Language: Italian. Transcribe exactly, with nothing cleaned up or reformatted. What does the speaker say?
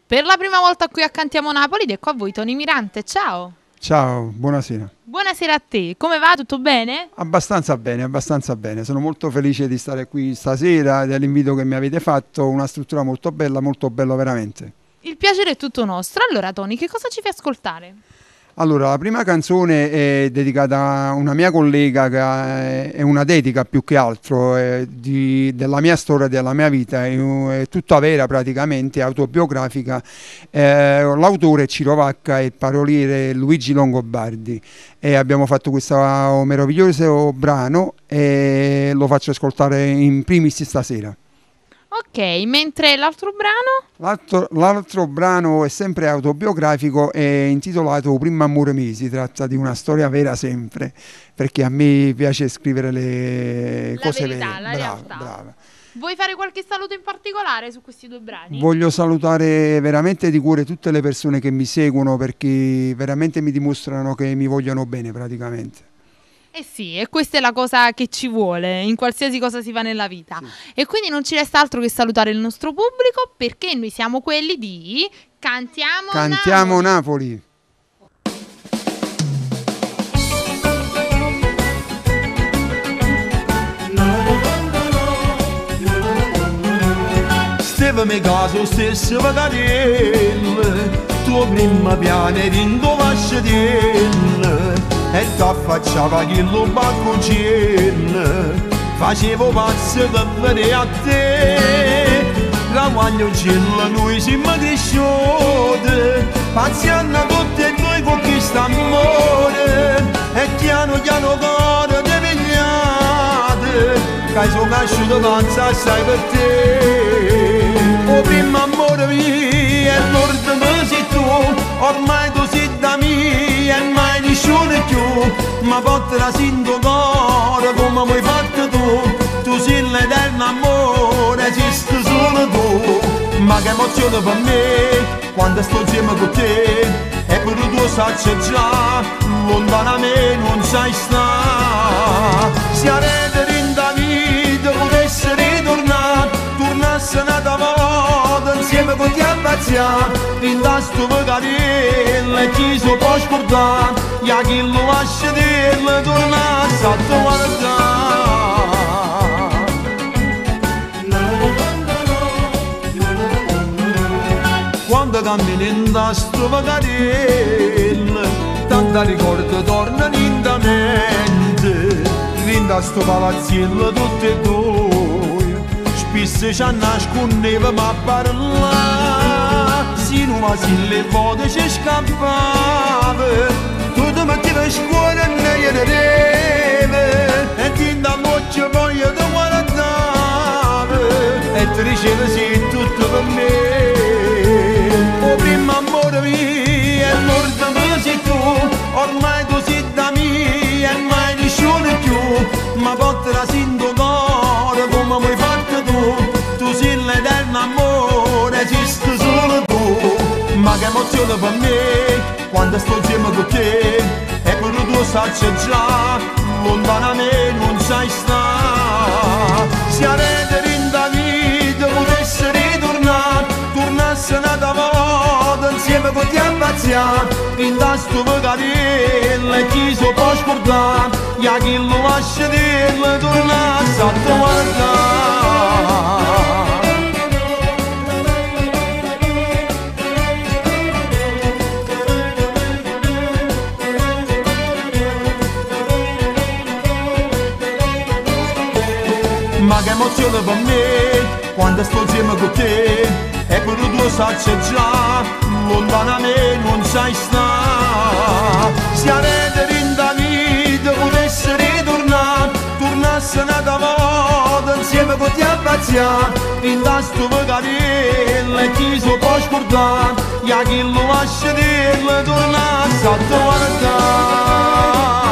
Per la prima volta qui a Cantiamo Napoli, ed ecco a voi Tony Mirante, ciao! Ciao, buonasera. Buonasera a te, come va? Tutto bene? Abbastanza bene, abbastanza bene. Sono molto felice di stare qui stasera, dell'invito che mi avete fatto, una struttura molto bella, molto bello veramente. Il piacere è tutto nostro. Allora Tony, che cosa ci fai ascoltare? Allora, la prima canzone è dedicata a una mia collega, che è una dedica più che altro è di, della mia storia, della mia vita, è, è tutta vera praticamente, autobiografica. Eh, l'autore è Ciro Vacca e il paroliere Luigi Longobardi e abbiamo fatto questo meraviglioso brano e lo faccio ascoltare in primis stasera. Ok, mentre l'altro brano? L'altro brano è sempre autobiografico, è intitolato Primo amore mio, si tratta di una storia vera sempre, perché a me piace scrivere le la cose verità, vere. La brava, realtà. brava. Vuoi fare qualche saluto in particolare su questi due brani? Voglio salutare veramente di cuore tutte le persone che mi seguono, perché veramente mi dimostrano che mi vogliono bene praticamente. Eh sì, e questa è la cosa che ci vuole in qualsiasi cosa si fa nella vita. Sì. E quindi non ci resta altro che salutare il nostro pubblico, perché noi siamo quelli di Cantiamo, Cantiamo Napoli. Napoli. Stevami caso stesso vagarelle, tuo prima piano eri in dovascedelle e t'affacciava chi lo baccucin, facevo pazzo per vedere a te. La guaglioncella noi siamo cresciuti, pazziando tutti e noi con questo amore, e piano piano cuore di vegliate, che sono cresciuto tanto assai per te. O primo amore mio, e l'ordo me sei tu, ormai tu sei da mia e mai nessuno più, ma porta la sinto cuore come mi hai fatto tu, tu sei l'eterno amore, esiste solo tu, ma che emozione per me, quando sto insieme con te, e per tu sai già, lontano a me non sai sta, se a rete in da vita potesse ritornare, tornasse un'altra volta insieme con ti abbazzare, in da sto vagarelle e chi si può scordare, e a chi lo lascia dirle tornasse a tua guardare. Quando cammini in da sto vagarelle, tanta ricordo tornano in da mente, in da sto palazzello tutte e due, spesso ci nascondeva ma parlare, sino a si le volte ci scappava, tutto metteva in scuola e ne chiedeva, e ti da noce voglia di guardare, e ti diceva sì tutto per me. O primo amore mio, e l'ordo me sei tu, ormai tu sei da mia e mai nessuno più, ma porta la sinto cuore come mi hai fatto tu, tu sei l'eterno amore, esiste solo tu, ma che emozione per me, quando sto insieme con te, e per tu sai già, lontano a me non sai sta, se a rete in da vita potesse ritornare, tornasse un'altra volta insieme con ti abbazzare, in da sto vagarelle e chi si può scordare, e a chi lo lascia dirle tornasse a tua guardare. Ma che emozione per me, quando sto insieme con te, e per tu sai già, lontano a me non sai sta, se a rete in da vita potesse ritornare, tornasse un'altra volta insieme con ti abbazzare, in da sto vagarelle e chi si può scordare, e a chi lo lascia dirle tornasse a tua guardare.